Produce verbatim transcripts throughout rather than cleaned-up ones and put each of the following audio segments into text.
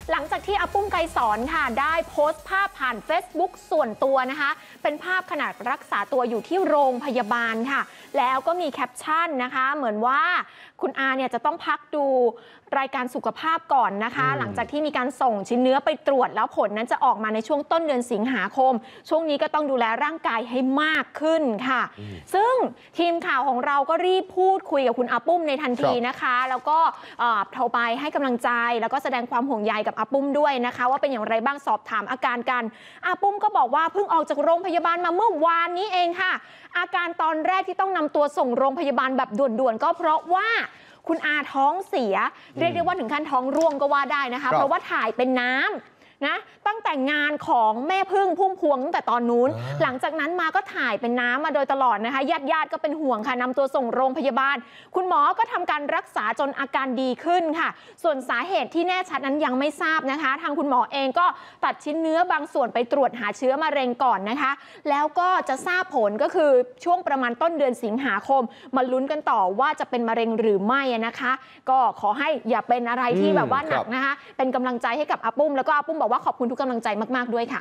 หลังจากที่อาปุ้มไกรสอนค่ะได้โพสต์ภาพผ่าน Facebook ส่วนตัวนะคะเป็นภาพขณะรักษาตัวอยู่ที่โรงพยาบาลค่ะแล้วก็มีแคปชั่นนะคะเหมือนว่าคุณอาเนี่ยจะต้องพักดูรายการสุขภาพก่อนนะคะหลังจากที่มีการส่งชิ้นเนื้อไปตรวจแล้วผลนั้นจะออกมาในช่วงต้นเดือนสิงหาคมช่วงนี้ก็ต้องดูแลร่างกายให้มากขึ้นค่ะซึ่งทีมข่าวของเราก็รีบพูดคุยกับคุณอาปุ้มในทันทีนะคะแล้วก็โทรไปให้กำลังใจแล้วก็แสดงความห่วงใยกับอาปุ้มด้วยนะคะว่าเป็นอย่างไรบ้างสอบถามอาการกันอาปุ้มก็บอกว่าเพิ่งออกจากโรงพยาบาลมาเมื่อวานนี้เองค่ะอาการตอนแรกที่ต้องนำตัวส่งโรงพยาบาลแบบด่วนๆก็เพราะว่าคุณอาท้องเสียเรียกได้ว่าถึงขั้นท้องร่วงก็ว่าได้นะคะเพราะว่าถ่ายเป็นน้ำนะตั้งแต่งานของแม่พึ่งพุ่มพวงตั้งแต่ตอนนู้นหลังจากนั้นมาก็ถ่ายเป็นน้ำมาโดยตลอดนะคะญาติญาติก็เป็นห่วงค่ะนำตัวส่งโรงพยาบาลคุณหมอก็ทำการรักษาจนอาการดีขึ้นค่ะส่วนสาเหตุที่แน่ชัดนั้นยังไม่ทราบนะคะทางคุณหมอเองก็ตัดชิ้นเนื้อบางส่วนไปตรวจหาเชื้อมะเร็งก่อนนะคะแล้วก็จะทราบผลก็คือช่วงประมาณต้นเดือนสิงหาคมมาลุ้นกันต่อว่าจะเป็นมะเร็งหรือไม่นะคะก็ขอให้อย่าเป็นอะไรที่แบบว่าหนักนะคะเป็นกำลังใจให้กับอาปุ้มแล้วก็อาปุ้มบอกว่าขอบคุณทุกกำลังใจมากๆด้วยค่ะ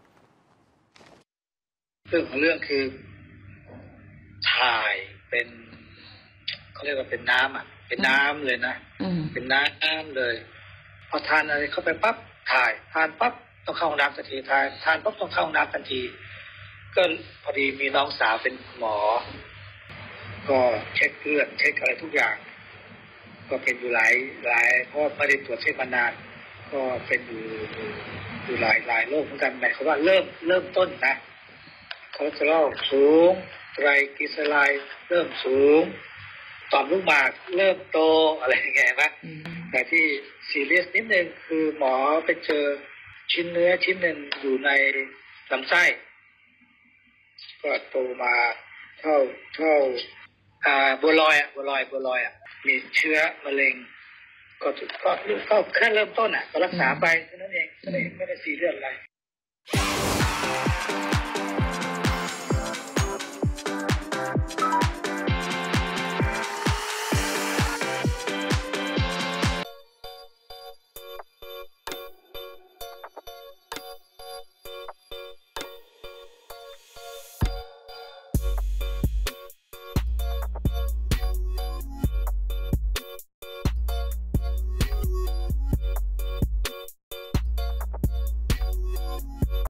เรื่องของเรื่องคือถ่ายเป็นเขาเรียกว่าเป็นน้ำอ่ะเป็นน้ำเลยนะเป็นน้ำเลยพอทานอะไรเข้าไปปั๊บถ่ายทานปั๊บต้องเข้าห้องน้ำทันทีทานทานปั๊บต้องเข้าห้องน้ำทันทีก็พอดีมีน้องสาวเป็นหมอก็เช็คเลือดเช็คอะไรทุกอย่างก็เป็นอยู่หลายหลายเพราะไม่ได้ตรวจเช็คมานานก็เป็นอยู่อยู่หลายหลายโรคเหมือนกันหมายความว่าเริ่มเริ่มต้นนะคอเลสเตอรอลสูงไตรกลีเซอไรด์เริ่มสูงต่อมลูกหมากเริ่มโตอะไรอย่างเงี้ยนะแต่ที่ซีเรียสนิดนึงคือหมอไปเจอชิ้นเนื้อชิ้นหนึ่งอยู่ในลำไส้ก็โตมาเท่าเท่าอ่าบัวลอยอ่ะบัวลอยบัวลอยอ่ะมีเชื้อมะเร็งก็ถูกก็ก็แค่เริ่มต้นอ่ะก็รักษาไปเท่านั้นเองไม่ได้ไม่ได้ซีเรียสอะไร